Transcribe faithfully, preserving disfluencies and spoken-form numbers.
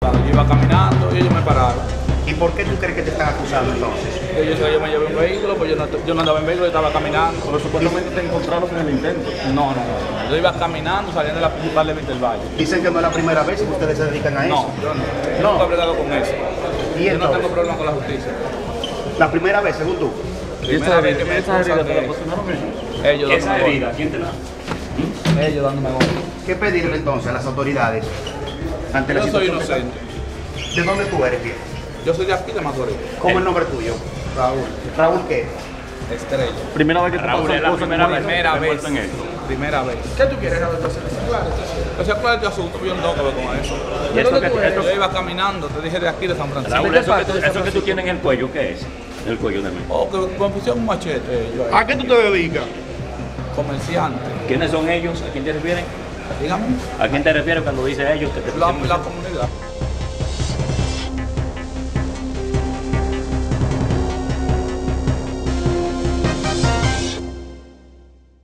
Yo iba caminando y ellos me pararon. ¿Y por qué tú crees que te están acusando entonces? Ellos yo me llevé un vehículo, pues yo no, yo no andaba en vehículo, yo estaba caminando. Pero supuestamente te encontraron en el intento. No, no, no. Yo iba caminando saliendo de la principal de Vintelvalle. Dicen que no es la primera vez que ustedes se dedican a eso. No, yo no. Yo No. nunca he bregado con eso. ¿Y Yo no entonces? tengo problema con la justicia. La primera vez, según tú. Primera vez que me esa herida acusan te la de cocinaron ellos. ellos Esa dándome herida, golpes. ¿quién te la? Ellos dándome golpes. ¿Qué pedirle entonces a las autoridades ante la Yo soy situación que está- inocente. ¿De dónde tú eres, viejo? Yo soy de aquí de Macorís. ¿Cómo es el nombre tuyo? Raúl. Raúl, ¿qué? Estrella. Primera vez que te Raúl, pasan es la cosas primera como vez. esa, Primera te vez. envuelto en esto. Primera vez. ¿Qué tú quieres, Raúl? Entonces, claro, O sea, ¿cuál es tu asunto? Yo no tengo que ver con eso. ¿Y esto que, esto, Yo iba caminando, te dije de aquí de San Francisco. Raúl, qué eso que, parte tú, de San eso que tú Francisco? tienes en el cuello, ¿qué es? El cuello de mí. Oh, que me pusieron un machete. Yo ahí. ¿A qué tú te dedicas? Comerciante. ¿Quiénes son ellos? ¿A quién te refieres? Dígame. ¿A quién te refieres cuando dice ellos? Que te La, pusieron- la comunidad